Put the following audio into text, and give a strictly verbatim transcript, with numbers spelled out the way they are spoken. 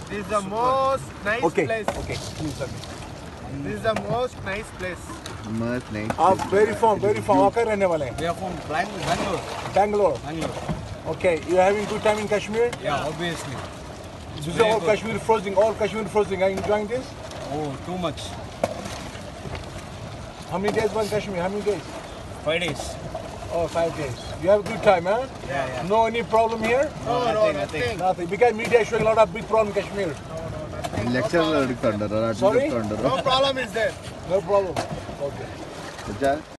This is the most nice Okay. place. Okay. Please, okay. This is the most nice place. मस्त नहीं आप very from very from वहाँ का रहने वाले हैं? We are from Bang- Bangalore. Bangalore. Bangalore. Okay. You are having good time in Kashmir? Yeah, obviously. This is very all good. Kashmir frozen. All Kashmir frozen. Are you enjoying this? Oh, too much. How many days in Kashmir? How many days? Five days. Oh, five days. You have a good time, huh? Yeah, yeah. No any problem here? No, no, nothing, nothing. nothing. Nothing. Because media is showing a lot of big problem in Kashmir. Lecture लड़का under Sorry? Under No problem is there. No problem. Okay. अच्छा